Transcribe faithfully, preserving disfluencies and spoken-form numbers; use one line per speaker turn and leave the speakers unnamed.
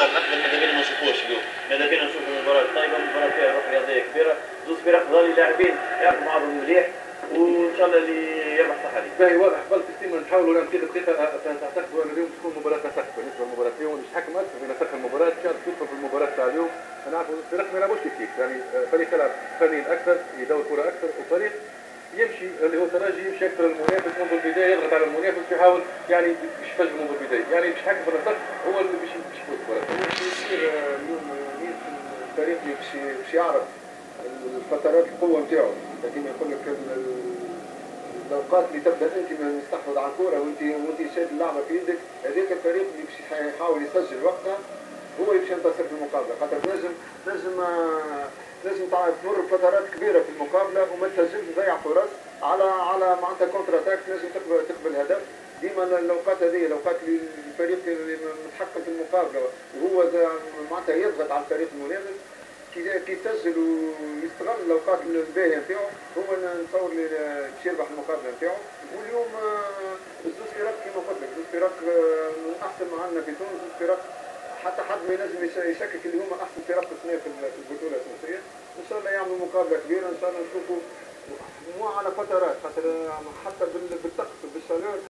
المستوى الافضل ماذا بينا ما نشوفوش اليوم، ماذا بينا نشوفوا مباراه طيبه، مباراه فيها روح رياضيه كبيره، زوج فرق ظل لاعبين يعرفوا بعضهم مليح، وان شاء الله اللي يربح صح عليه.
باهي واضح قبل تسليم نحاولوا دقيقه دقيقه تعتقدوا ان اليوم تكون مباراه نسق بالنسبه للمباراه اليوم، اللي يتحكم اكثر في نسق المباراه كانت تدخل في المباراه تاع اليوم. انا عارف الفرق ما يلعبوش كيف يعني، فريق يلعب فنيا اكثر يدور كره اكثر، وفريق يمشي اللي هو الترجي يمشي اكثر المنافس منذ البدايه، يضغط على المنافس ويحاول يعني باش يفجر منذ البدايه، يعني باش يحكم في النسق هو اللي باش باش يفوز المباراه.
يصير اليوم الفريق باش باش يعرف الفترات القوه نتاعو، لكن يقول لك الاوقات اللي تبدا انت مستحوذ على الكره وانت وانت شاد اللعبه في يدك، هذاك الفريق اللي باش يحاول يسجل وقتها هو اللي باش ينتصر في المقابله، خاطر نجم نجم نجم تمر فترات كبيره في المقابله وما تسجلش تضيع فرص على على معناتها كونتر اتاك تنجم تقبل تقبل هدف. ديما الاوقات هذه الاوقات اللي الفريق اللي متحكم في المقابله وهو معناتها يضغط على الفريق المنافس كي يسجل ويستغل الاوقات الباهيه نتاعو هو نتصور اللي باش يربح المقابله نتاعو. واليوم الزوز فرق كما قلت لك، زوز فرق من احسن ما عندنا في تونس، زوز فرق حتى حد ما ينجم يشكك اللي هما احسن فرق السنه في البطوله التونسيه. ان شاء الله يعملوا مقابله كبيره، ان شاء الله نشوفوا مو على فترات، خاطر حتى بالطقس بالشالور